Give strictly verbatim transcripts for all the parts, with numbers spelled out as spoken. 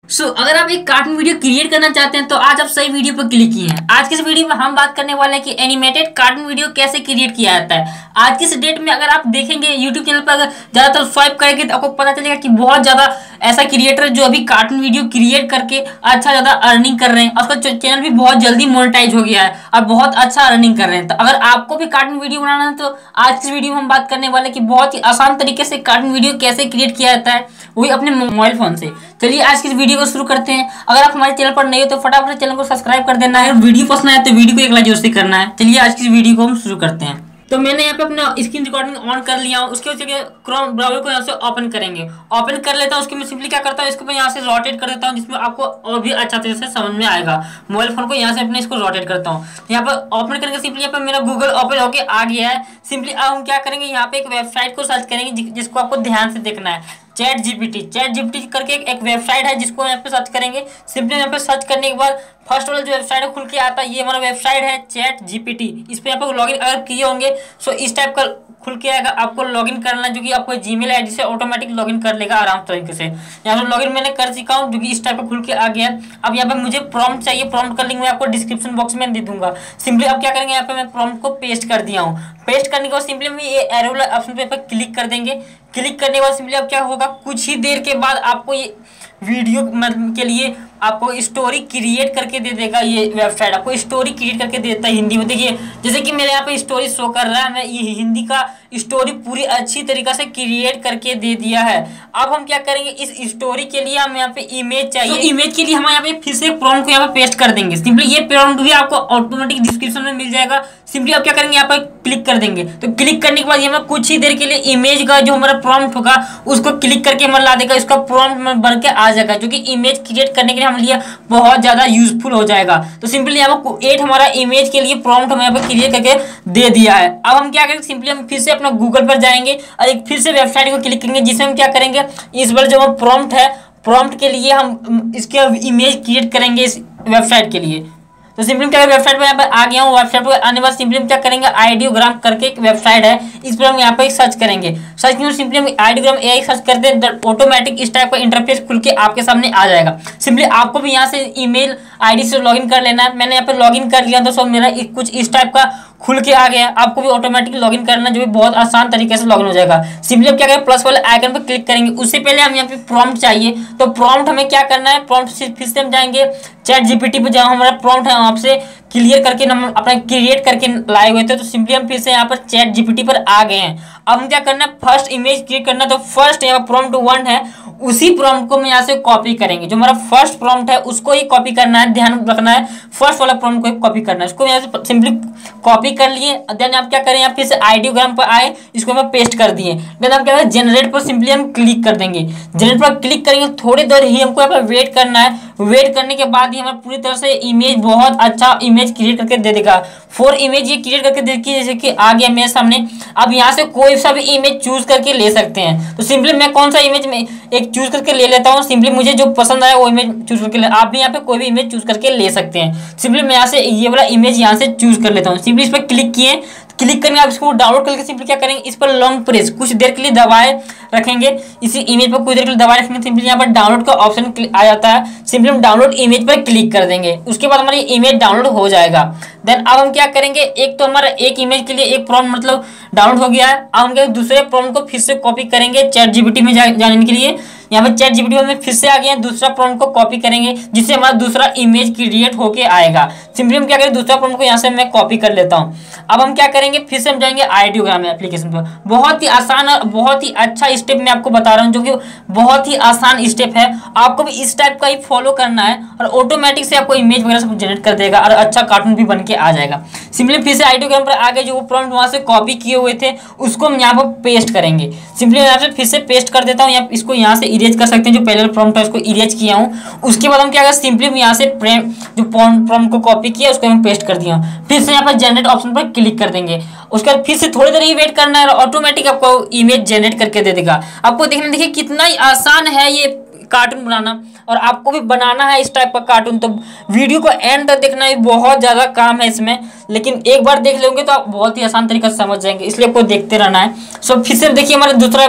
सो so, अगर आप एक कार्टून वीडियो क्रिएट करना चाहते हैं तो आज आप सही वीडियो पर क्लिक किए हैं। आज की इस वीडियो में हम बात करने वाले हैं कि एनिमेटेड कार्टून वीडियो कैसे क्रिएट किया जाता है। आज की इस डेट में अगर आप देखेंगे यूट्यूब चैनल पर अगर ज्यादातर स्वाइप करेंगे तो आपको पता चलेगा कि बहुत ज्यादा ऐसा क्रिएटर जो अभी कार्टून वीडियो क्रिएट करके अच्छा ज्यादा अर्निंग कर रहे हैं। उसका चैनल भी बहुत जल्दी मोनेटाइज हो गया है और बहुत अच्छा अर्निंग कर रहे हैं। तो अगर आपको भी कार्टून वीडियो बनाना है तो आज की इस वीडियो में हम बात करने वाले हैं कि बहुत ही आसान तरीके से कार्टून वीडियो कैसे क्रिएट किया जाता है, वही अपने मोबाइल फोन से। चलिए आज की इस वीडियो को शुरू करते हैं। अगर आप हमारे चैनल पर नए हो तो फटाफट चैनल को सब्सक्राइब कर देना है। वीडियो पसंद आए तो वीडियो को एक लाइक जरूर से करना है। चलिए आज की इस वीडियो को हम शुरू करते हैं। तो मैंने यहाँ पे अपना स्क्रीन रिकॉर्डिंग ऑन कर लिया हूँ। उसके बाद क्रोम ब्राउजर को यहाँ से ओपन करेंगे। ओपन कर लेता हूँ। उसके मैं सिंपली क्या करता हूँ, इसको मैं यहाँ से रोटेट कर देता हूँ जिसमें आपको और भी अच्छा तरीके से समझ में आएगा। मोबाइल फोन को यहाँ से अपने इसको रोटेट करता हूँ। यहाँ पर ओपन करेंगे। सिंपली यहाँ पर मेरा गूगल ओपन होकर आ गया है। सिंपली अब हम क्या करेंगे, यहाँ पे एक वेबसाइट को सर्च करेंगे जिसको आपको ध्यान से देखना है। चैट जीपीटी चैट जीपीटी करके एक वेबसाइट है जिसको यहाँ पे सर्च करेंगे। सिंपली यहाँ पे सर्च करने के बाद फर्स्ट वाला जो वेबसाइट है खुल के आता है, ये हमारा वेबसाइट है चैट जीपीटी। इस पे यहाँ पे लॉगिन अगर किए होंगे सो इस टाइप का खुल के आएगा। आपको लॉगिन करना जो कि आपको जीमेल आईडी से ऑटोमेटिक लॉगिन कर लेगा आराम तरीके से। यहाँ पे लॉगिन मैंने कर चुका हूँ जो कि इस टाइप का खुल के आ गया। अब यहाँ पे मुझे प्रॉम्प्ट चाहिए। प्रॉम्प्ट का लिंक मैं आपको डिस्क्रिप्शन बॉक्स में दे दूंगा। सिंपली अब क्या करेंगे, यहाँ पे मैं प्रॉम्प्ट को पेस्ट कर दिया हूँ। पेस्ट करने के बाद सिंपली हम ये एरो वाला ऑप्शन पे क्लिक कर देंगे। क्लिक करने के बाद सिंपली अब क्या होगा, कुछ ही देर के बाद आपको ये वीडियो के लिए आपको स्टोरी क्रिएट करके दे देगा। ये वेबसाइट आपको स्टोरी क्रिएट करके देता है हिंदी में। देखिए जैसे कि मेरे यहाँ पे स्टोरी शो कर रहा है, मैं ये हिंदी का स्टोरी पूरी अच्छी तरीके से क्रिएट करके दे दिया है। अब हम क्या करेंगे, इस स्टोरी के लिए हम यहाँ पे इमेज चाहिए। तो इमेज के लिए हम यहाँ पे फिर से प्रॉम्प्ट को यहाँ पे पेस्ट कर देंगे। सिंपली ये प्रॉम्प्ट भी आपको ऑटोमेटिक डिस्क्रिप्शन में मिल जाएगा। सिंपली आप क्या करेंगे, यहाँ पर क्लिक कर देंगे। तो क्लिक करने के बाद ये कुछ ही देर के लिए इमेज का जो हमारा प्रॉम्प्ट होगा उसको क्लिक करके हमारा ला देगा। इसका प्रॉम्प्ट में बन के आ जाएगा जो कि इमेज क्रिएट करने के लिए हमारे लिए बहुत ज्यादा यूजफुल हो जाएगा। तो सिंपली यहाँ पर एट हमारा इमेज के लिए प्रॉम्प्ट हम यहाँ पर क्रिएट करके दे दिया है। अब हम क्या करेंगे, सिंपली हम फिर से अपना गूगल पर जाएंगे और एक फिर से वेबसाइट को क्लिक करेंगे जिसमें हम क्या करेंगे, इस बार जो प्रॉम्प्ट है प्रॉम्प्ट के लिए हम इसके इमेज क्रिएट करेंगे इस वेबसाइट के लिए। तो सिंपली क्या वेबसाइट पर यहाँ पर आ गया हूँ। वेबसाइट पर आने बाद सिंपली हम क्या करेंगे, आइडियोग्राम करके एक वेबसाइट है, इस पर हम यहाँ पर सर्च करेंगे। सर्च में सिंपली हम आइडियोग्राम एआई सर्च करते हैं, ऑटोमेटिक इस टाइप का इंटरफेस खुल के आपके सामने आ जाएगा। सिंपली आपको भी यहाँ से ईमेल आईडी से लॉगिन कर लेना है। मैंने यहाँ पर लॉगिन कर लिया तो सब मेरा कुछ इस टाइप का खुल के आ गया। आपको भी ऑटोमेटिक लॉगिन करना जो भी बहुत आसान तरीके से लॉगिन हो जाएगा। सिंपली अब क्या करें, प्लस वाले आइकन पर क्लिक करेंगे। उससे पहले हम यहाँ पे प्रॉम्प्ट चाहिए। तो प्रॉम्प्ट हमें क्या करना है, प्रॉम्प्ट से फिर से हम जाएंगे चैट जीपीटी पे, जहाँ हमारा प्रॉम्प्ट है वहाँ से क्लियर करके हम अपना क्रिएट करके लाए हुए थे। तो सिंपली हम फिर से यहाँ पर चैट जीपीटी पर आ गए हैं। अब हम क्या करना है, फर्स्ट इमेज क्रिएट करना। तो फर्स्ट यहाँ प्रॉम्प्ट वन है, उसी प्रॉम्प्ट को हम यहाँ से कॉपी करेंगे। जो हमारा फर्स्ट प्रॉम्प्ट है उसको ही कॉपी करना है, ध्यान रखना है फर्स्ट वाला प्रॉम्प्ट को ही कॉपी करना है। इसको यहाँ से सिंपली कॉपी कर लिए। देन आप क्या करें, यहाँ फिर से आइडियोग्राम पर आए, इसको हम पेस्ट कर दिए। देन आप क्या करें, जनरेट पर सिंपली हम क्लिक कर देंगे। जनरेट पर क्लिक करेंगे, थोड़ी देर ही हमको यहाँ पर वेट करना है। वेट करने के बाद ही हमारा पूरी तरह से इमेज बहुत अच्छा इमेज क्रिएट करके दे देगा। फोर इमेज ये क्रिएट करके देखिए जैसे कि आ गया मेरे सामने। अब यहाँ से कोई सा भी इमेज चूज करके ले सकते हैं। तो सिंपली मैं कौन सा इमेज में एक चूज करके ले लेता हूँ। सिंपली मुझे जो पसंद आया वो इमेज चूज करके ले। आप भी यहाँ पे कोई भी इमेज चूज करके ले सकते हैं। सिंपली मैं यहाँ से ये वाला इमेज यहाँ से चूज कर लेता हूँ। सिंपली इस पर क्लिक किए। क्लिक करके आप इसको डाउनलोड करके सिंपली क्या करेंगे, इस पर लॉन्ग प्रेस कुछ देर के लिए दबाए रखेंगे। इसी इमेज पर कुछ देर के लिए दबाए रखेंगे। सिंपली यहाँ पर डाउनलोड का ऑप्शन आ जाता है। सिंपली हम डाउनलोड इमेज पर क्लिक कर देंगे। उसके बाद हमारी इमेज डाउनलोड हो जाएगा। देन अब हम क्या करेंगे, एक तो हमारा एक इमेज के लिए एक प्रॉम्प्ट मतलब डाउनलोड हो गया है। अब हम क्या दूसरे प्रॉम्प्ट को फिर से कॉपी करेंगे चैट जीपीटी में जा, जाने के लिए। यहाँ पर चैट जीपीटी में फिर से आ गया, दूसरा प्रॉम्प्ट को कॉपी करेंगे जिससे हमारा दूसरा इमेज क्रिएट होके आएगा। सिंपली हम क्या करें, दूसरा प्रॉम्प्ट को यहाँ से मैं कॉपी कर लेता हूँ। अब हम क्या करेंगे, फिर से हम जाएंगे आइडियोग्राम एप्लीकेशन पर। बहुत ही आसान और बहुत ही अच्छा स्टेप मैं आपको बता रहा हूँ जो कि बहुत ही आसान स्टेप है। आपको भी इस टाइप का ही फॉलो करना है और ऑटोमेटिक से आपको इमेज वगैरह सब जनरेट कर देगा और अच्छा कार्टून भी बन के आ जाएगा। सिंपली फिर से आइडियोग्राम पर आगे जो प्रॉम्प्ट वहाँ से कॉपी किए हुए थे उसको हम यहाँ पर पेस्ट करेंगे। सिंपली यहाँ से फिर से पेस्ट कर देता हूँ। इसको यहाँ से इरेज कर सकते हैं, जो पहले प्रॉम्प्ट है उसको इरेज किया हूँ। उसके बाद हम क्या करें, सिंपली हम यहाँ से जो प्रॉम्प्ट को कॉपी किया उसको हम पेस्ट कर दिया। फिर से यहाँ पर जनरेट ऑप्शन पर क्लिक कर देंगे। उसके बाद फिर से थोड़ी देर ही वेट करना है और ऑटोमेटिक आपको इमेज जनरेट करके दे देगा। आपको देखना, देखिए कितना ही आसान है ये कार्टून बनाना और आपको भी बनाना है इस टाइप का कार्टून। तो वीडियो को एंड तक देखना ही बहुत ज़्यादा काम है इसमें, लेकिन एक बार देख लोगे तो आप बहुत ही आसान तरीके से समझ जाएंगे, इसलिए आपको देखते रहना है। सो फिर से देखिए हमारा दूसरा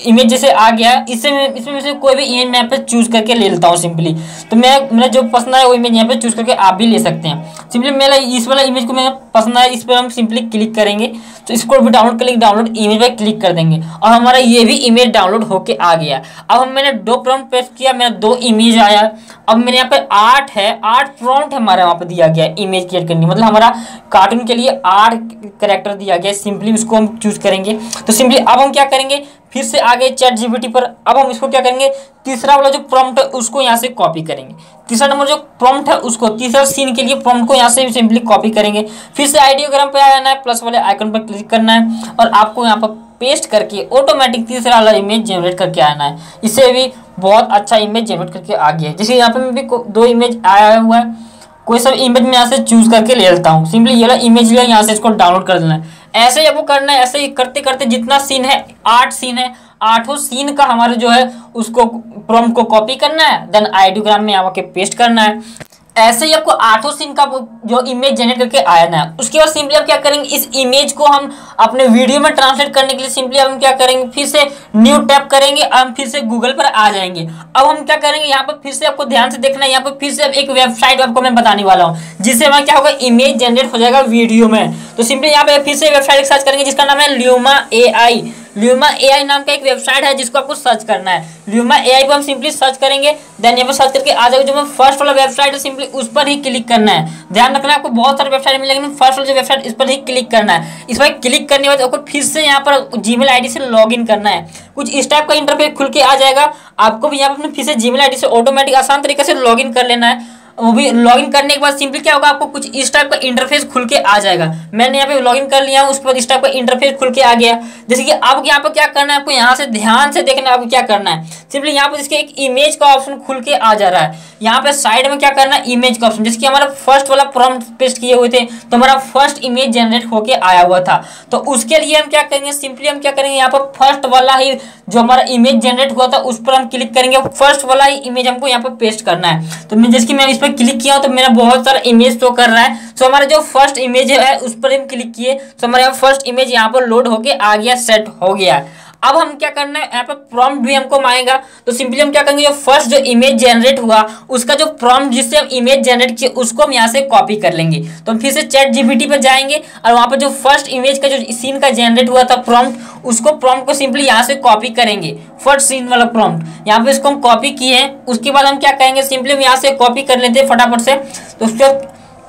इमेज जैसे आ गया, इससे मैं इसमें में से कोई भी इमेज मैं यहाँ पे चूज करके ले लेता हूँ सिंपली। तो मैं मेरा जो पसंद है वो इमेज यहाँ पे चूज करके आप भी ले सकते हैं। सिंपली मेरा इस वाला इमेज को मैं पसंद है, इस पर हम सिंपली क्लिक करेंगे तो इसको भी डाउनलोड कर लेंगे, डाउनलोड इमेज पर क्लिक कर देंगे और हमारा ये भी इमेज डाउनलोड होके आ गया। अब हम मैंने दो प्रॉम्प्ट पेस्ट किया, मेरा दो इमेज आया। अब मेरे यहाँ पे आठ है, आठ प्रॉम्प्ट हमारा वहाँ पे दिया गया है इमेज क्रिएट करने, मतलब हमारा कार्टून के लिए आठ कैरेक्टर दिया गया है। सिंपली उसको हम चूज करेंगे। तो सिंपली अब हम क्या करेंगे, फिर से आगे चैट जीपीटी पर अब हम इसको क्या करेंगे, तीसरा वाला जो प्रॉम्प्ट है उसको यहाँ से कॉपी करेंगे। तीसरा नंबर जो प्रॉम्प्ट है उसको, तीसरा सीन के लिए प्रॉम्प्ट को यहाँ से सिंपली कॉपी करेंगे। फिर से आइडियोग्राम पे आ जाना है, प्लस वाले आइकन पर क्लिक करना है और आपको यहाँ पर पेस्ट करके ऑटोमेटिक तीसरा वाला इमेज जनरेट करके आना है। इससे भी बहुत अच्छा इमेज जनरेट करके आ गया है। जैसे यहाँ पे भी दो इमेज आया हुआ है, कोई सब इमेज में यहाँ से चूज करके ले लेता हूँ। सिंपली ये वाला इमेज लिया, यहाँ से इसको डाउनलोड कर देना है। ऐसे ही आपको करना है, ऐसे ही करते करते जितना सीन है, आठ सीन है, आठों सीन का हमारे जो है उसको प्रॉम्प्ट को कॉपी करना है, देन आइडियोग्राम में आके पेस्ट करना है। ऐसे ही आपको आठों सीन का जो इमेज जनरेट करके आना है। उसके बाद सिंपली आप क्या करेंगे, इस इमेज को हम अपने वीडियो में ट्रांसलेट करने के लिए सिंपली हम क्या करेंगे, फिर से न्यू टैप करेंगे, हम फिर से गूगल पर आ जाएंगे। अब हम क्या करेंगे, यहाँ पर फिर से आपको ध्यान से देखना है, यहाँ पर फिर से एक वेबसाइट आपको मैं बताने वाला हूँ जिससे हमारा क्या होगा, इमेज जनरेट हो जाएगा वीडियो में। तो सिंपली यहाँ पे फिर से वेबसाइट सर्च करेंगे जिसका नाम है ल्यूमा ए आई। ल्यूमा एआई नाम का एक वेबसाइट है जिसको आपको सर्च करना है। ल्यूमा एआई को हम सिंपली सर्च करेंगे, देन यहाँ पर सर्च करके आ जाएगा जो मैं फर्स्ट वाला वेबसाइट है, सिंपली उस पर ही क्लिक करना है। ध्यान रखना है, आपको बहुत सारे वेबसाइट मिलेंगे, लेकिन फर्स्ट वाला जो वेबसाइट इस पर ही क्लिक करना है। इस पर क्लिक करने के बाद आपको फिर से यहाँ पर जीमेल आईडी से लॉगिन करना है। कुछ इस टाइप का इंटरफेस खुल के आ जाएगा। आपको भी यहाँ पर फिर से जीमेल आईडी से ऑटोमेटिक आसान तरीके से लॉगिन कर लेना है। वो भी लॉगिन करने के बाद सिंपली क्या होगा, आपको कुछ इस टाइप का इंटरफेस खुल के आ जाएगा। मैंने यहाँ पे लॉगिन कर लिया हूँ, उसके बाद इस टाइप का इंटरफेस खुल के आ गया। जैसे कि आपको यहाँ पर क्या करना है, आपको यहाँ से ध्यान से देखना है आपको क्या करना है। सिंपली यहाँ पर इसके एक इमेज का ऑप्शन खुल के आ जा रहा है। यहाँ पे साइड में क्या करना है, इमेज का ऑप्शन, जैसे कि हमारा फर्स्ट वाला प्रॉम्प्ट पेस्ट किए हुए थे तो हमारा फर्स्ट इमेज जनरेट होके आया हुआ था। तो उसके लिए हम क्या करेंगे, सिंपली हम क्या करेंगे, यहाँ पर फर्स्ट वाला ही जो हमारा इमेज जनरेट हुआ था उस पर हम क्लिक करेंगे। फर्स्ट वाला ही इमेज हमको यहाँ पर पेस्ट करना है। तो मैं जैसे कि मैं इस पर क्लिक किया हूँ तो मेरा बहुत सारा इमेज शो कर रहा है। तो हमारा जो फर्स्ट इमेज है उस पर हम क्लिक किए तो हमारे यहाँ फर्स्ट इमेज यहाँ पर लोड होके आ गया, सेट हो गया। अब हम क्या करना है, यहाँ पर प्रॉम्प्ट भी हमको मांगेगा। तो सिंपली हम क्या करेंगे, जो फर्स्ट जो इमेज जनरेट हुआ उसका जो प्रॉम्प्ट जिससे हम इमेज जनरेट किए उसको हम यहाँ से कॉपी कर लेंगे। तो हम फिर से चैट जीपीटी पर जाएंगे और वहाँ पर जो फर्स्ट इमेज का जो सीन का जनरेट हुआ था प्रॉम्प्ट, उसको प्रॉम्प्ट को सिंपली यहाँ से कॉपी करेंगे। फर्स्ट सीन वाला प्रॉम्प्ट यहाँ पे इसको हम कॉपी किए हैं। उसके बाद हम क्या करेंगे, सिंपली हम यहाँ से कॉपी कर लेते हैं फटाफट से। तो उसके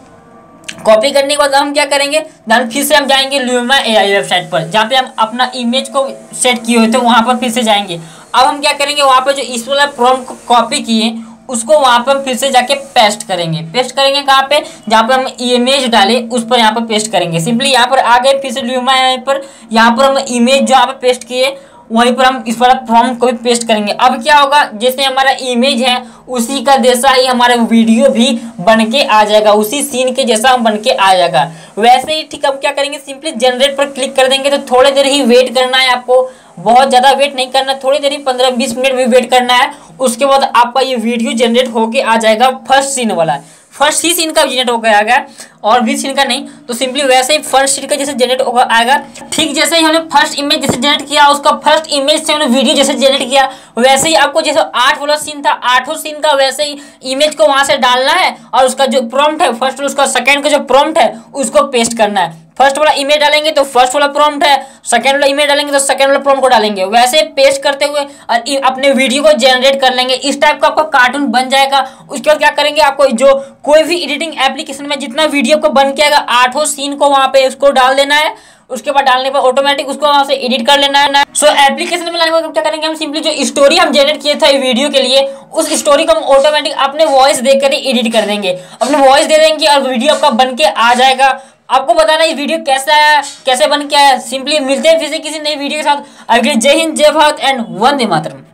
कॉपी करने के बाद हम क्या करेंगे, देन फिर से हम जाएंगे ल्यूमा एआई वेबसाइट पर जहाँ पे हम अपना इमेज को सेट किए हुए थे, वहाँ पर फिर से जाएंगे। अब हम क्या करेंगे, वहाँ पर जो इस वाला प्रॉम्प्ट को कॉपी किए उसको वहाँ पर हम फिर से जाके पेस्ट करेंगे। पेस्ट करेंगे कहाँ पे, जहाँ पर हम इमेज डाले उस पर यहाँ पर पेस्ट करेंगे। सिंपली यहाँ पर आ गए, फिर से ल्यूमा एआई पर, यहाँ पर हम इमेज जो यहाँ पर पेस्ट किए वहीं पर हम इस वाला प्रॉम्प्ट को भी पेस्ट करेंगे। अब क्या होगा, जैसे हमारा इमेज है उसी का जैसा ही हमारा वीडियो भी बन के आ जाएगा, उसी सीन के जैसा हम बन के आ जाएगा। वैसे ही ठीक हम क्या करेंगे, सिंपली जनरेट पर क्लिक कर देंगे। तो थोड़ी देर ही वेट करना है आपको, बहुत ज़्यादा वेट नहीं करना, थोड़ी देर ही पंद्रह बीस मिनट भी वेट करना है। उसके बाद आपका ये वीडियो जनरेट होके आ जाएगा, फर्स्ट सीन वाला, फर्स्ट ही सीन का जनरेट होकर आएगा और भी सीन का नहीं। तो सिंपली वैसे ही फर्स्ट सीन का जैसे जनरेट होकर आएगा, ठीक जैसे ही हमने फर्स्ट इमेज जैसे जनरेट किया, उसका फर्स्ट इमेज से हमने वीडियो जैसे जनरेट किया, वैसे ही आपको जैसे आठ वाला सीन था, आठों सीन का वैसे ही इमेज को वहां से डालना है और उसका जो प्रॉम्प्ट है फर्स्ट, उसका सेकंड का जो प्रॉम्प्ट है उसको पेस्ट करना है। फर्स्ट वाला इमेज डालेंगे तो फर्स्ट वाला प्रॉम्प्ट है, सेकंड वाला इमेज डालेंगे तो सेकंड वाला प्रॉम्प्ट को डालेंगे। वैसे पेस्ट करते हुए और अपने वीडियो को जनरेट कर लेंगे। इस टाइप का आपका कार्टून बन जाएगा। उसके बाद क्या करेंगे, आपको जो कोई भी एडिटिंग एप्लीकेशन में जितना वीडियो को बन के आएगा, आठों सीन को वहां पे उसको डाल देना है। उसके बाद डालने पर ऑटोमेटिक उसको वहां से एडिट कर लेना है। सो so, एप्लीकेशन में लाने के बाद क्या करेंगे, हम सिंपली जो स्टोरी हम जनरेट किए थे वीडियो के लिए, उस स्टोरी को हम ऑटोमेटिक अपने वॉइस देकर ही एडिट कर देंगे। अपने वॉइस दे देंगे और वीडियो आपका बन के आ जाएगा। आपको बताना ये वीडियो कैसा है, कैसे बन के आया। सिंपली मिलते हैं फिर से किसी नई वीडियो के साथ। अगले जय हिंद, जय भारत एंड वंदे मातरम।